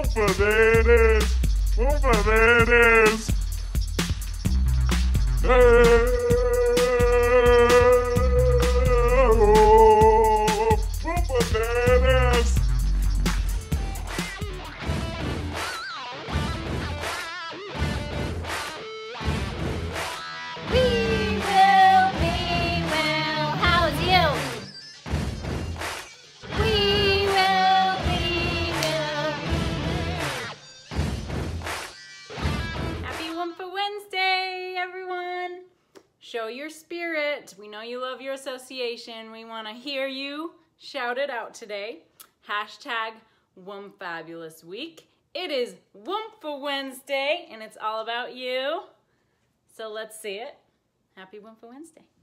Woofa, there it is. Woofa, there it is. Woofa, there it is. We will, how's you? We will. Happy WMFHA Wednesday, everyone. Show your spirit. We know you love your association. We want to hear you shout it out today. Hashtag WMFabulous Week. It is WMFHA Wednesday, and it's all about you. So let's see it. Happy WMFHA Wednesday.